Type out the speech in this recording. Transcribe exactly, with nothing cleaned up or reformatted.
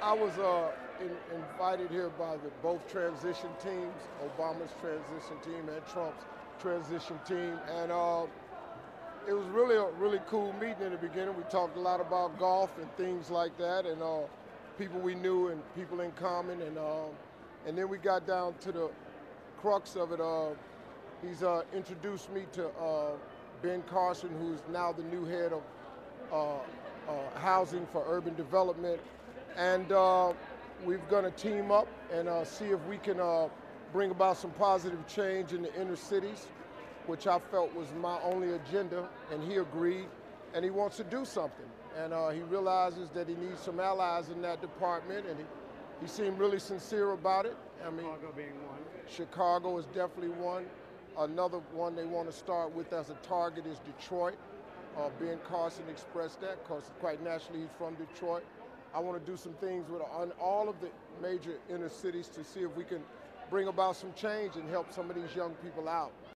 I was uh, in, invited here by the both transition teams, Obama's transition team and Trump's transition team, and uh, it was really a really cool meeting in the beginning. We talked a lot about golf and things like that, and uh, people we knew and people in common, and uh, and then we got down to the crux of it. Uh, he's uh, introduced me to uh, Ben Carson, who's now the new head of uh, uh, housing for urban development, and uh, we're going to team up and uh, see if we can uh, bring about some positive change in the inner cities, which I felt was my only agenda, and he agreed, and he wants to do something. And uh, he realizes that he needs some allies in that department, and he, he seemed really sincere about it. I mean, Chicago being one. Chicago is definitely one. Another one they want to start with as a target is Detroit. Uh, Ben Carson expressed that, because quite naturally he's from Detroit. I want to do some things with on all of the major inner cities to see if we can bring about some change and help some of these young people out.